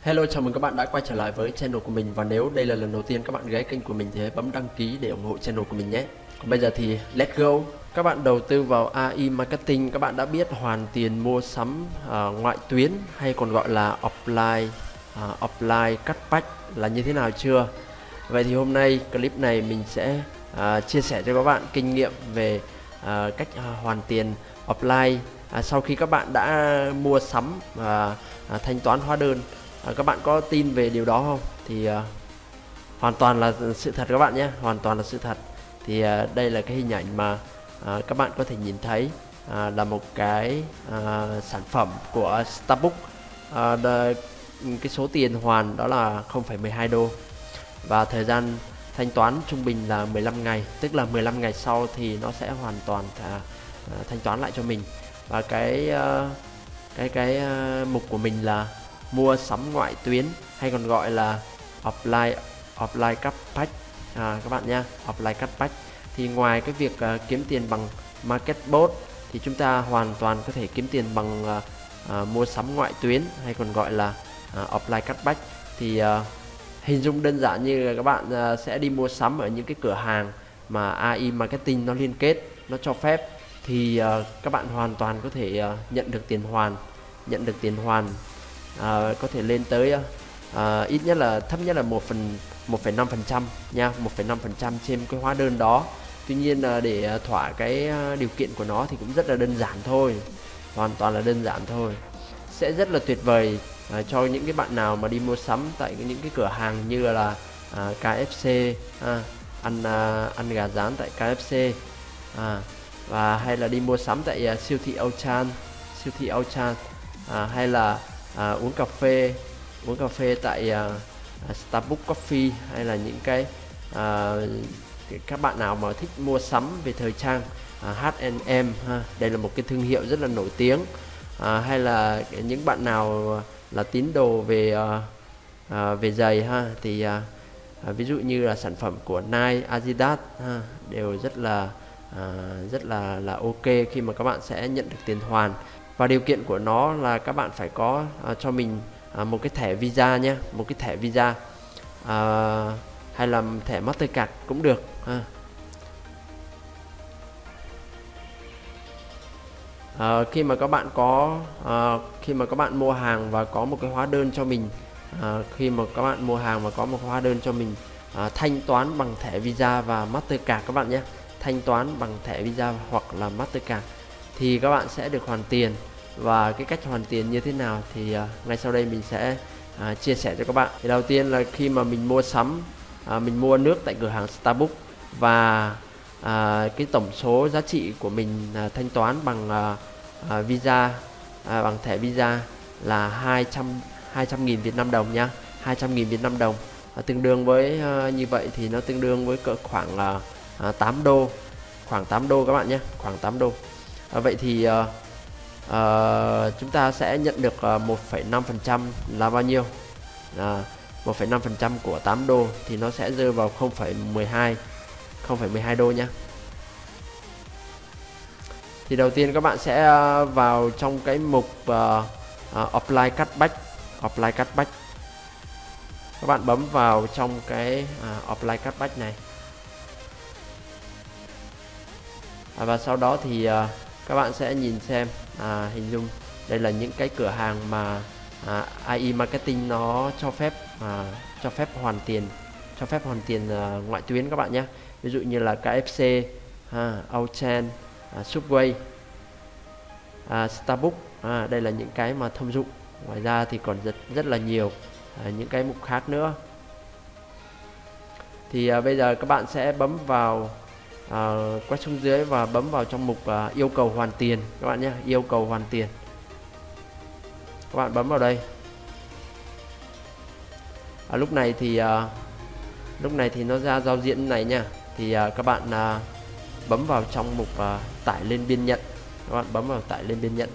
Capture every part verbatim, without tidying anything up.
Hello, chào mừng các bạn đã quay trở lại với channel của mình. Và nếu đây là lần đầu tiên các bạn ghé kênh của mình thì hãy bấm đăng ký để ủng hộ channel của mình nhé. Còn bây giờ thì let's go. Các bạn đầu tư vào a i Marketing, các bạn đã biết hoàn tiền mua sắm uh, ngoại tuyến hay còn gọi là offline uh, offline cashback là như thế nào chưa? Vậy thì hôm nay clip này mình sẽ uh, chia sẻ cho các bạn kinh nghiệm về uh, cách uh, hoàn tiền offline uh, sau khi các bạn đã mua sắm và uh, thanh toán hóa đơn. À, các bạn có tin về điều đó không? Thì uh, hoàn toàn là sự thật các bạn nhé, hoàn toàn là sự thật. Thì uh, đây là cái hình ảnh mà uh, các bạn có thể nhìn thấy, uh, là một cái uh, sản phẩm của Starbucks. Uh, cái số tiền hoàn đó là không phẩy mười hai đô và thời gian thanh toán trung bình là mười lăm ngày, tức là mười lăm ngày sau thì nó sẽ hoàn toàn uh, thanh toán lại cho mình. Và cái uh, cái cái uh, mục của mình là mua sắm ngoại tuyến hay còn gọi là offline offline cashback à, các bạn nha, offline cashback. Thì ngoài cái việc uh, kiếm tiền bằng marketbot thì chúng ta hoàn toàn có thể kiếm tiền bằng uh, uh, mua sắm ngoại tuyến hay còn gọi là uh, offline cashback. Thì uh, hình dung đơn giản như là các bạn uh, sẽ đi mua sắm ở những cái cửa hàng mà a i Marketing nó liên kết, nó cho phép, thì uh, các bạn hoàn toàn có thể uh, nhận được tiền hoàn, nhận được tiền hoàn À, có thể lên tới à, ít nhất là thấp nhất là một phần một phẩy năm phần trăm nha, một phẩy năm phần trăm trên cái hóa đơn đó. Tuy nhiên à, để thỏa cái điều kiện của nó thì cũng rất là đơn giản thôi, hoàn toàn là đơn giản thôi. Sẽ rất là tuyệt vời à, cho những cái bạn nào mà đi mua sắm tại những cái cửa hàng như là à, ca ép xê, à, ăn à, ăn gà rán tại ca ép xê, à, và hay là đi mua sắm tại à, siêu thị Auchan, siêu thị Auchan, à, hay là À, uống cà phê uống cà phê tại uh, Starbucks Coffee, hay là những cái uh, các bạn nào mà thích mua sắm về thời trang, uh, hát and em ha, đây là một cái thương hiệu rất là nổi tiếng, uh, hay là những bạn nào là tín đồ về uh, uh, về giày ha, thì uh, uh, ví dụ như là sản phẩm của Nike, Adidas ha, đều rất là uh, rất là là ok khi mà các bạn sẽ nhận được tiền hoàn. Và điều kiện của nó là các bạn phải có uh, cho mình uh, một cái thẻ Visa nhé, một cái thẻ Visa, uh, hay là thẻ Mastercard cũng được. Uh. Uh, khi mà các bạn có uh, khi mà các bạn mua hàng và có một cái hóa đơn cho mình, uh, khi mà các bạn mua hàng và có một hóa đơn cho mình uh, thanh toán bằng thẻ Visa và Mastercard các bạn nhé, thanh toán bằng thẻ Visa hoặc là Mastercard, thì các bạn sẽ được hoàn tiền. Và cái cách hoàn tiền như thế nào thì uh, ngay sau đây mình sẽ uh, chia sẻ cho các bạn. Thì đầu tiên là khi mà mình mua sắm, uh, mình mua nước tại cửa hàng Starbucks và uh, cái tổng số giá trị của mình uh, thanh toán bằng uh, uh, Visa, uh, bằng thẻ Visa là hai trăm nghìn Việt Nam đồng nha, hai trăm nghìn Việt Nam đồng, uh, tương đương với uh, như vậy thì nó tương đương với cỡ khoảng uh, uh, tám đô, khoảng tám đô các bạn nhé, khoảng tám đô. Uh, vậy thì uh, uh, chúng ta sẽ nhận được uh, một phẩy năm phần trăm là bao nhiêu? Uh, một phẩy năm phần trăm của tám đô thì nó sẽ rơi vào không phẩy mười hai đô nhé. Thì đầu tiên các bạn sẽ uh, vào trong cái mục uh, uh, Apply Cashback, Apply Cashback. Các bạn bấm vào trong cái uh, Apply Cashback này. À, và sau đó thì uh, các bạn sẽ nhìn xem, à, hình dung đây là những cái cửa hàng mà à, a i Marketing nó cho phép à, cho phép hoàn tiền, cho phép hoàn tiền à, ngoại tuyến các bạn nhé. Ví dụ như là ca ép xê, à, Auchan, à, Subway, à, Starbucks, à, đây là những cái mà thông dụng. Ngoài ra thì còn rất rất là nhiều à, những cái mục khác nữa. Thì à, bây giờ các bạn sẽ bấm vào À, quét xuống dưới và bấm vào trong mục à, yêu cầu hoàn tiền các bạn nhé, yêu cầu hoàn tiền. Các bạn bấm vào đây. À, lúc này thì à, lúc này thì nó ra giao diện này nha. Thì à, các bạn à, bấm vào trong mục à, tải lên biên nhận. Các bạn bấm vào tải lên biên nhận.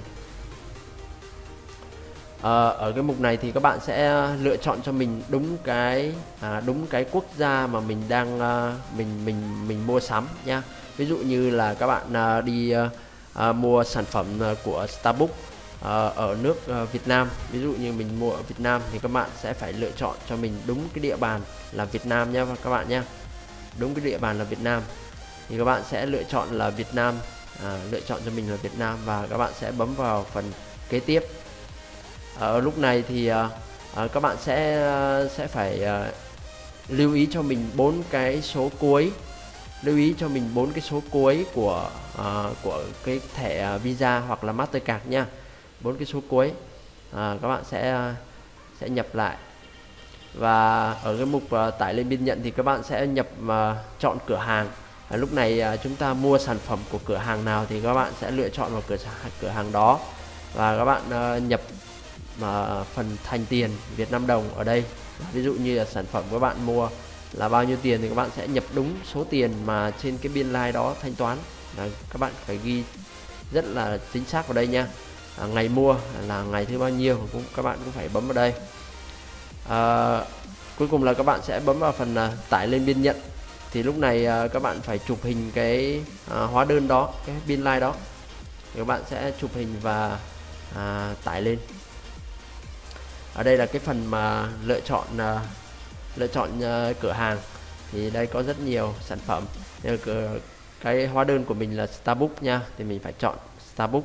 À, ở cái mục này thì các bạn sẽ lựa chọn cho mình đúng cái à, đúng cái quốc gia mà mình đang à, mình mình mình mua sắm nha. Ví dụ như là các bạn à, đi à, mua sản phẩm của Starbucks ờ, ở nước ờ, Việt Nam. Ví dụ như mình mua ở Việt Nam thì các bạn sẽ phải lựa chọn cho mình đúng cái địa bàn là Việt Nam nhé các bạn nhé. Đúng cái địa bàn là Việt Nam thì các bạn sẽ lựa chọn là Việt Nam, à, lựa chọn cho mình là Việt Nam và các bạn sẽ bấm vào phần kế tiếp. Ở lúc này thì à, à, các bạn sẽ sẽ phải à, lưu ý cho mình bốn cái số cuối, lưu ý cho mình bốn cái số cuối của à, của cái thẻ Visa hoặc là Mastercard nha. Bốn cái số cuối à, các bạn sẽ sẽ nhập lại. Và ở cái mục uh, tải lên biên nhận thì các bạn sẽ nhập uh, chọn cửa hàng. À, lúc này uh, chúng ta mua sản phẩm của cửa hàng nào thì các bạn sẽ lựa chọn vào cửa cửa hàng đó và các bạn uh, nhập uh, phần thành tiền Việt Nam đồng ở đây. Ví dụ như là sản phẩm các bạn mua là bao nhiêu tiền thì các bạn sẽ nhập đúng số tiền mà trên cái biên lai đó thanh toán. Là các bạn phải ghi rất là chính xác vào đây nha. À, ngày mua là ngày thứ bao nhiêu cũng các bạn cũng phải bấm vào đây. À, cuối cùng là các bạn sẽ bấm vào phần uh, tải lên biên nhận. Thì lúc này uh, các bạn phải chụp hình cái uh, hóa đơn đó, cái biên lai đó thì các bạn sẽ chụp hình và uh, tải lên. Ở đây là cái phần mà lựa chọn uh, lựa chọn uh, cửa hàng thì đây có rất nhiều sản phẩm. Nếu cái hóa đơn của mình là Starbucks nha thì mình phải chọn Starbucks.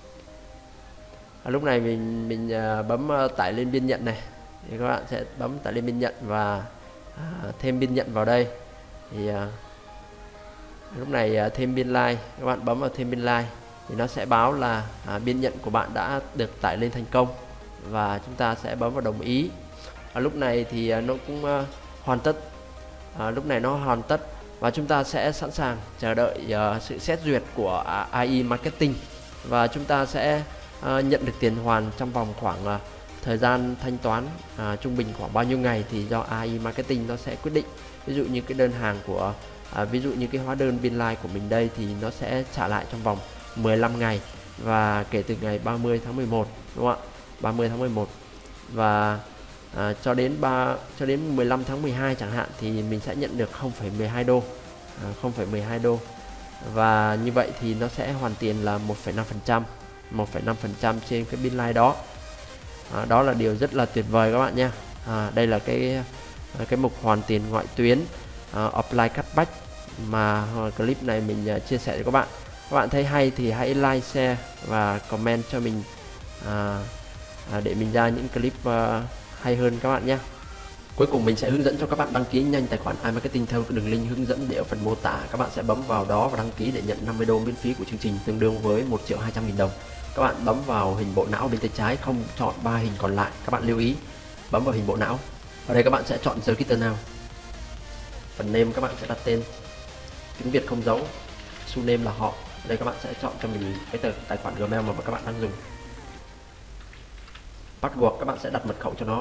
À, lúc này mình mình uh, bấm uh, tải lên biên nhận này thì các bạn sẽ bấm tải lên biên nhận và à, thêm biên nhận vào đây. Thì à, lúc này à, thêm biên lai, các bạn bấm vào thêm biên lai thì nó sẽ báo là à, biên nhận của bạn đã được tải lên thành công và chúng ta sẽ bấm vào đồng ý. À, lúc này thì à, nó cũng à, hoàn tất. À, lúc này nó hoàn tất và chúng ta sẽ sẵn sàng chờ đợi à, sự xét duyệt của à, a i Marketing và chúng ta sẽ à, nhận được tiền hoàn trong vòng khoảng à, thời gian thanh toán à, trung bình khoảng bao nhiêu ngày thì do a i Marketing nó sẽ quyết định. Ví dụ như cái đơn hàng của à, ví dụ như cái hóa đơn biên lai của mình đây thì nó sẽ trả lại trong vòng mười lăm ngày và kể từ ngày ba mươi tháng mười một, đúng không ạ? ba mươi tháng mười một và à, cho đến ba cho đến mười lăm tháng mười hai chẳng hạn thì mình sẽ nhận được không phẩy mười hai đô, à, không phẩy mười hai đô và như vậy thì nó sẽ hoàn tiền là một phẩy năm phần trăm, một phẩy năm phần trăm trên cái biên lai đó. À, đó là điều rất là tuyệt vời các bạn nha. À, đây là cái cái mục hoàn tiền ngoại tuyến uh, apply cashback mà uh, clip này mình uh, chia sẻ cho các bạn. Các bạn thấy hay thì hãy like, share và comment cho mình uh, uh, để mình ra những clip uh, hay hơn các bạn nhé. Cuối cùng mình sẽ hướng dẫn cho các bạn đăng ký nhanh tài khoản iMarketing theo đường link hướng dẫn để ở phần mô tả. Các bạn sẽ bấm vào đó và đăng ký để nhận năm mươi đô miễn phí của chương trình, tương đương với một triệu hai trăm nghìn đồng. Các bạn bấm vào hình bộ não bên tay trái, không chọn ba hình còn lại. Các bạn lưu ý bấm vào hình bộ não. Ở đây các bạn sẽ chọn Register Now. Phần name các bạn sẽ đặt tên, tiếng Việt không dấu, surname là họ. Ở đây các bạn sẽ chọn cho mình cái tờ tài khoản Gmail mà các bạn đang dùng. Password các bạn sẽ đặt mật khẩu cho nó.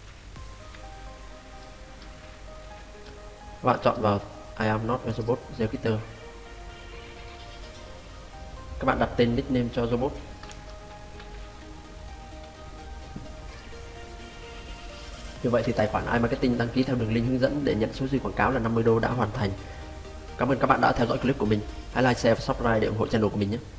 Các bạn chọn vào I am not a robot Register. Các bạn đặt tên nickname cho robot. Như vậy thì tài khoản iMarketing đăng ký theo đường link hướng dẫn để nhận số dư quảng cáo là năm mươi đô đã hoàn thành. Cảm ơn các bạn đã theo dõi clip của mình. Hãy like, share và subscribe để ủng hộ channel của mình nhé.